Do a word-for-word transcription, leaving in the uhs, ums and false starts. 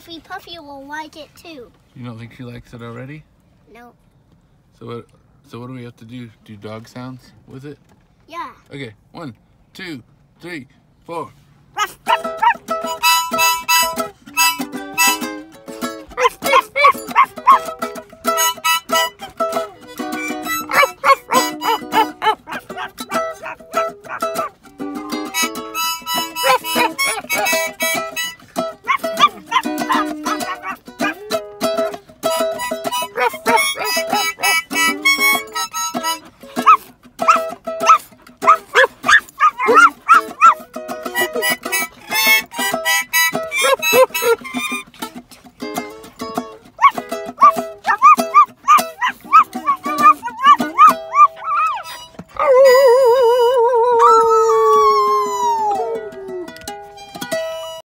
Fluffy Puffy will like it too. You don't think she likes it already? No. So what, so what do we have to do? Do dog sounds with it? Yeah. Okay, one, two, three, four. Ruff.